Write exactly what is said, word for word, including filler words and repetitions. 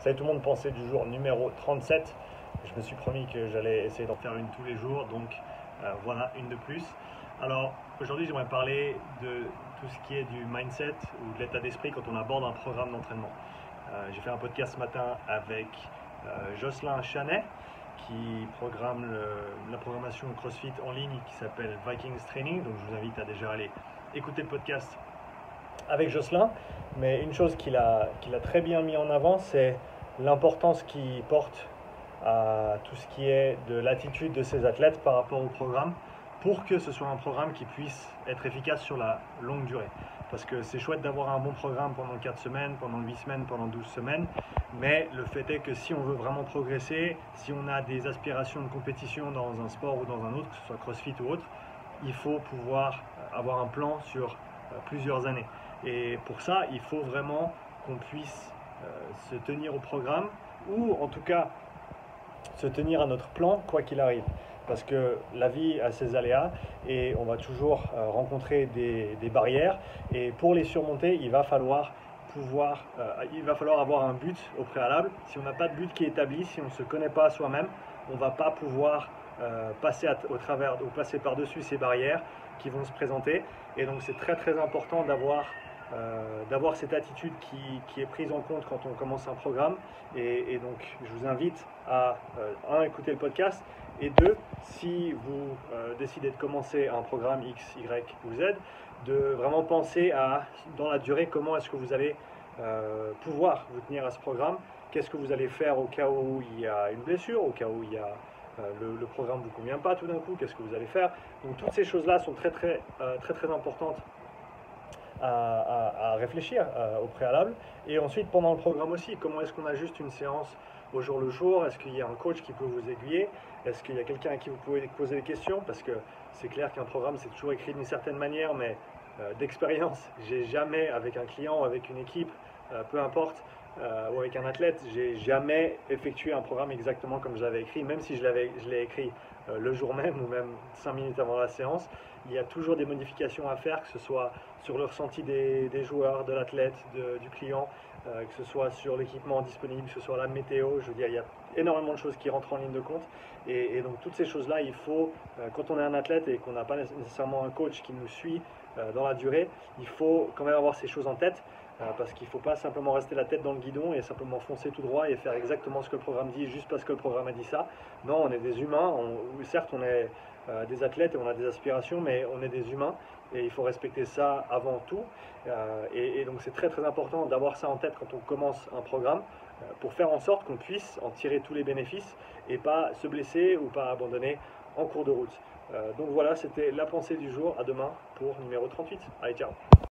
Salut tout le monde, pensée du jour numéro trente-sept. Je me suis promis que j'allais essayer d'en faire une tous les jours, donc euh, voilà une de plus. Alors aujourd'hui j'aimerais parler de tout ce qui est du mindset ou de l'état d'esprit quand on aborde un programme d'entraînement. Euh, j'ai fait un podcast ce matin avec euh, Jocelyn Chanet qui programme le, la programmation CrossFit en ligne qui s'appelle Vikings Training, donc je vous invite à déjà aller écouter le podcast avec Jocelyn. Mais une chose qu'il a, qu'il a très bien mis en avant, c'est l'importance qu'il porte à tout ce qui est de l'attitude de ses athlètes par rapport au programme, pour que ce soit un programme qui puisse être efficace sur la longue durée. Parce que c'est chouette d'avoir un bon programme pendant quatre semaines, pendant huit semaines, pendant douze semaines, mais le fait est que si on veut vraiment progresser, si on a des aspirations de compétition dans un sport ou dans un autre, que ce soit CrossFit ou autre, il faut pouvoir avoir un plan sur plusieurs années. Et pour ça, il faut vraiment qu'on puisse euh, se tenir au programme, ou en tout cas se tenir à notre plan quoi qu'il arrive. Parce que la vie a ses aléas et on va toujours euh, rencontrer des, des barrières, et pour les surmonter, il va falloir pouvoir, euh, il va falloir avoir un but au préalable. Si on n'a pas de but qui est établi, si on ne se connaît pas soi-même, on ne va pas pouvoir euh, passer à, au travers ou passer par-dessus ces barrières qui vont se présenter. Et donc c'est très très important d'avoir Euh, d'avoir cette attitude qui, qui est prise en compte quand on commence un programme. Et, et donc je vous invite à euh, un, écouter le podcast, et deux, si vous euh, décidez de commencer un programme X, Y ou Z, de vraiment penser à, dans la durée, comment est-ce que vous allez euh, pouvoir vous tenir à ce programme, qu'est-ce que vous allez faire au cas où il y a une blessure, au cas où il y a euh, le, le programme ne vous convient pas tout d'un coup, qu'est-ce que vous allez faire. Donc toutes ces choses-là sont très très, euh, très, très importantes À, à, à réfléchir euh, au préalable. Et ensuite pendant le programme aussi, comment est-ce qu'on ajuste une séance au jour le jour? Est-ce qu'il y a un coach qui peut vous aiguiller? Est-ce qu'il y a quelqu'un à qui vous pouvez poser des questions? Parce que c'est clair qu'un programme c'est toujours écrit d'une certaine manière, mais euh, d'expérience, j'ai jamais, avec un client ou avec une équipe, euh, peu importe, euh, ou avec un athlète, j'ai jamais effectué un programme exactement comme je l'avais écrit, même si je l'avais, je l'ai écrit euh, le jour même ou même cinq minutes avant la séance. Il y a toujours des modifications à faire, que ce soit sur le ressenti des, des joueurs, de l'athlète, de, du client, euh, que ce soit sur l'équipement disponible, que ce soit la météo. Je veux dire, il y a énormément de choses qui rentrent en ligne de compte. Et, et donc toutes ces choses-là, il faut, euh, quand on est un athlète et qu'on n'a pas nécessairement un coach qui nous suit euh, dans la durée, il faut quand même avoir ces choses en tête. Euh, parce qu'il ne faut pas simplement rester la tête dans le guidon et simplement foncer tout droit et faire exactement ce que le programme dit juste parce que le programme a dit ça. Non, on est des humains, on, certes on est euh, des athlètes et on a des aspirations, mais on est des humains et il faut respecter ça avant tout. Euh, et, et donc c'est très très important d'avoir ça en tête quand on commence un programme, euh, pour faire en sorte qu'on puisse en tirer tous les bénéfices et pas se blesser ou pas abandonner en cours de route. Euh, donc voilà, c'était la pensée du jour. À demain pour numéro trente-huit. Allez, ciao!